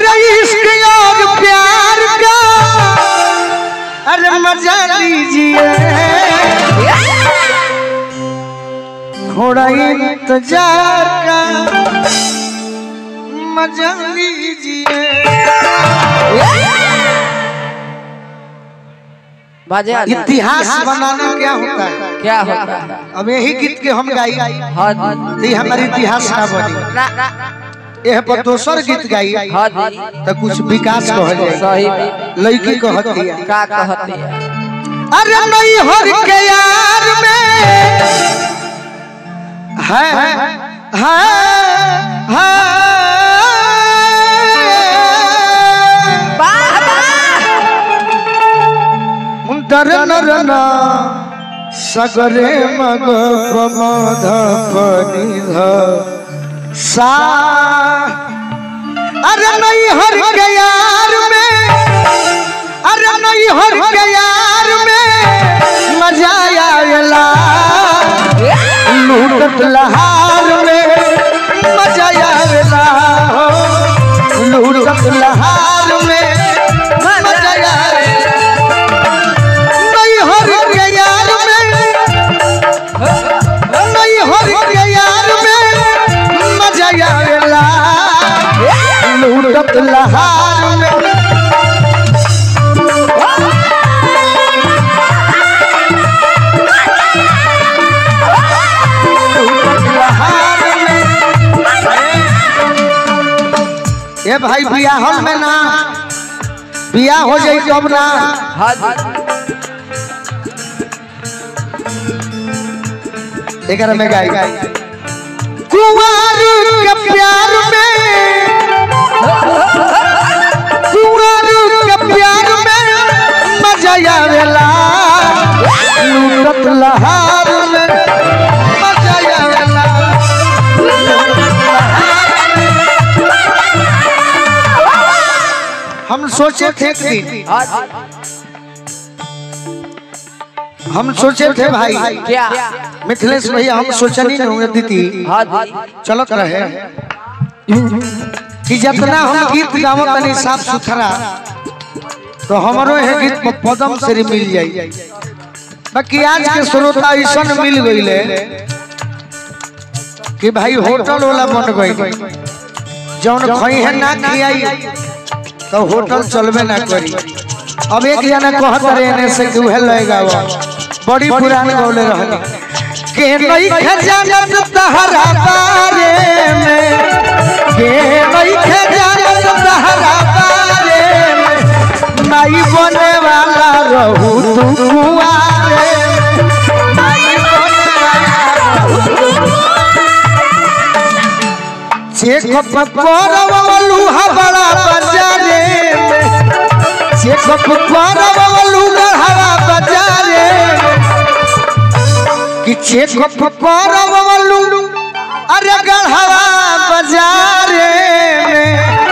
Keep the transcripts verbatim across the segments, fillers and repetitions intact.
अरे इश्क और प्यार का अरे मजा लीजिए थोड़ा इंतजार का मजा लीजिए। इतिहास बनाना क्या होता है? क्या होता है? अब यही गीत के हम गाई तो हमारे इतिहास ना बनी। यह पर दोसर गीत गाई तो कुछ विकास कह जाए। लड़की कहती है का कहती है अरे नहीं हर के यार में है है है दर नरना सगरे मग प्रमोद पनिध सा अरे नहीं हर के यार में अरे नहीं हर के यार में मजा आवेला लूटत लहार में मजा आवेला लूटत लहार में मजा आवेला नहीं हर के यार में नहीं हर के यार में मजा आवेला लूटत लहार में ये भाई बियाह में ना बियाह हो जाए तब ना एक में गाई कुंवर के प्यार में कुंवर के प्यार में मजा आवेला लूटत लहार में मजा आवेला हम सोचे थे कि हम सोचे थे भाई क्या मिथिलेश भैया हम सोचनी नहीं होंगे दीदी चलत रहे कि जितना हम गीत गावत तनी साफ सुथरा तो हमारो है गीत पदम से मिल जाई बाकी आज के श्रोता ऐसा मिल गईले कि भाई होटल वाला बन गई जौन खई है ना खियाई तो होटल चलबे ना करी। अब एक जना कहत रहे से कि उहे लएगा बड़ी पुरानी बोले रहनी के नहीं खजानत तहरा बारे में के नहीं खजानत तहरा बारे में माई बने वाला रहू तू कुआरे माई बने वाला रहू चेक परवलू हबड़ा बाजारे में चेक परवलू गढ़वा बाजारे कि चेक परवलू अरे गढ़वा बाजारे में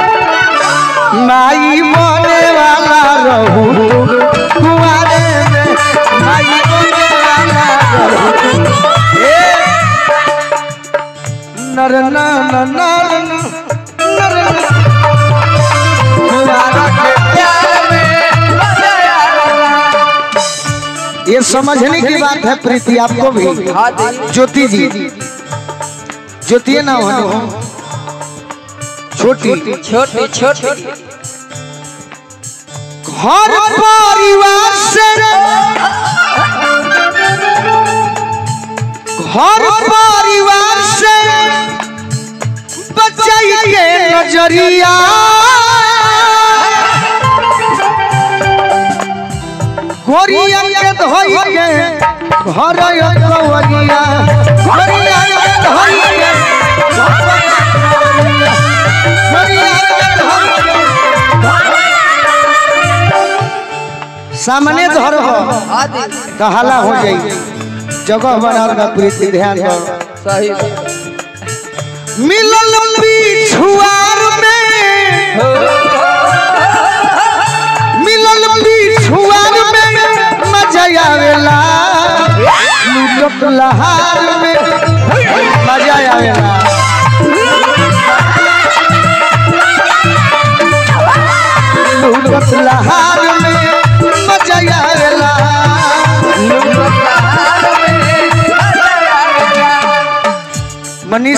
माई बने वाला रहू कुआरे में माई बने वाला रहू नर ना ना ना नर ये समझने की बात है प्रीति आपको भी ज्योति जी ज्योति ना हो छोटी छोटी छोटी घर परिवार से घर परिवार से बचाइए नजरिया गोरिया के धोई के घर कवरिया गोरिया के धोई के गोरिया के धोई सामने धर हो तो हला हो जाई जगह बनाल का प्रीति ध्यान दो सही मिलल पिछुआर में मिलल पिछुआर में मजा आवेला लूटत लहार में मजा आवेला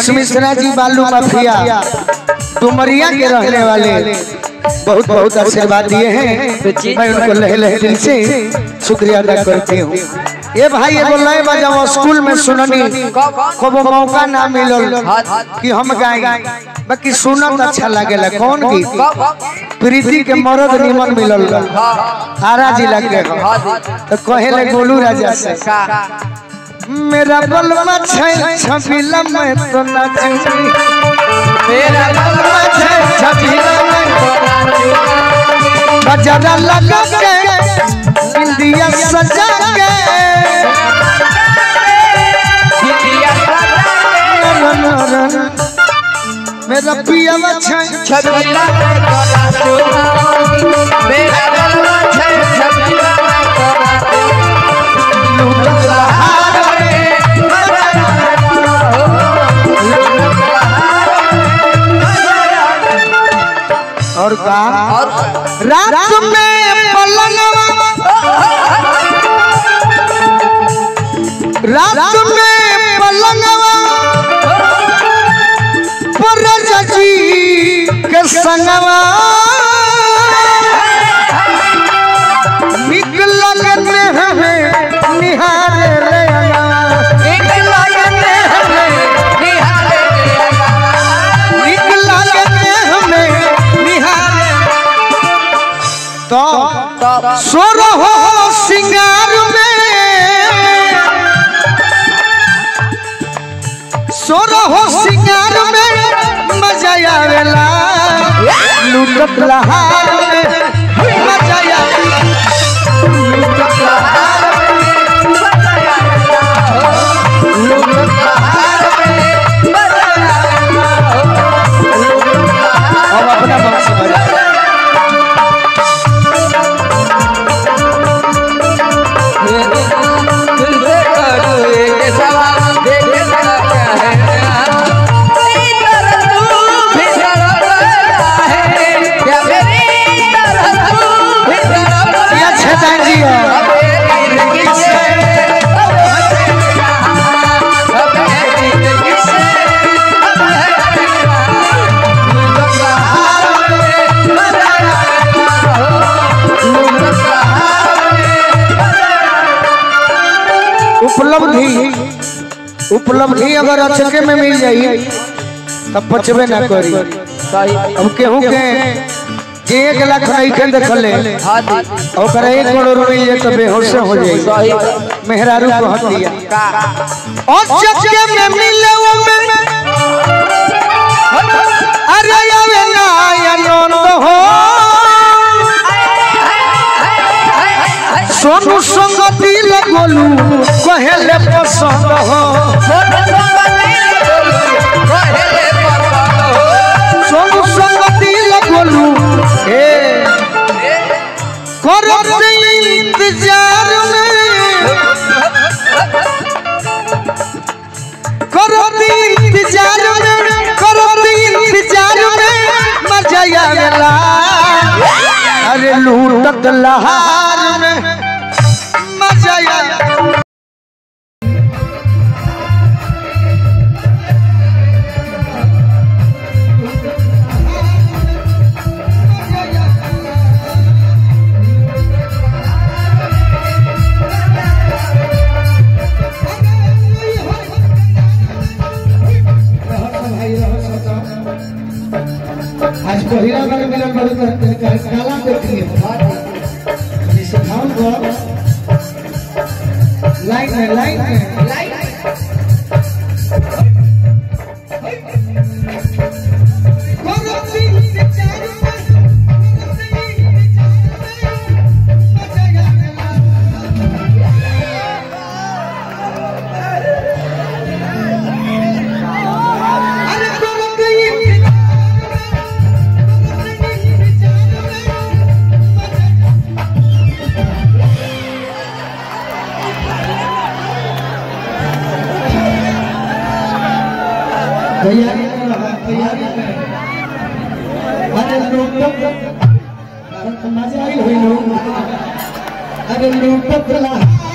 मनीष मिश्रा जी बालू माफिया डुमरिया के रहने वाले बहुत बहुत आशीर्वाद दिए हैं। मैं उनको लहे लहे दिल से शुक्रिया अदा करती हूँ। ये भाई एगो लय बजाओ स्कूल में सुननी कबो मौका ना मिलल कि हम गाएं, बाकी सुनत अच्छा लागेला। कौन गीत? प्रीति के मरद निमन मिलल आरा जिला के तो कहेले गोलू राजा से मेरा बलवा छै छबिला में तो नाचूंगी, मेरा बलवा छै छबिला में तो नाचूंगी, गजरा लगा के इंडिया सजा के मेरा पिया छै छबिला में तो नाचूंगी, मेरा बलवा छै छबिला में तो नाचूंगी, और का रात में पलंगवा रात में पलंगवा पर जी के संगवा निक लगते हमें निहारे ले निक लगते हमें निहारे निक लगते हमें निहारे तो सोर हो सिंगार में सोर हो सिंगार में मजा आवेला लुटत लहार में मजा आवेला लुटत लहार में मजा आवेला लुटत लहार में मजा आवेला। अब अपना मन से बजा उपलब्धि उपलब्धि अगर अचके में मिल जाई तब पचबे ना करी। अब केहू के जे एक लाख नहीं के देखले और एक करोड़ मिल जाए तो बेहोश हो जाए। मेहरारू कहत दिया अचके में मिले वो में अरे आवे ना आनंद हो सोनू संग दिल गोलू कहेले पसंद हो सोनू संग दिल गोलू ए करत इंतजार में करत इंतजार में करत इंतजार में मजा आवेला अरे लूटत लहार में मजा आवेला। आज पहिला बार मिलन बड़े काला देखिए जिसे खाऊं को लाइन में लाइन में लाइन तैयारी कर रहा तैयारी कर अरे लोग तो मजा आई हुई लोग अरे लोग तो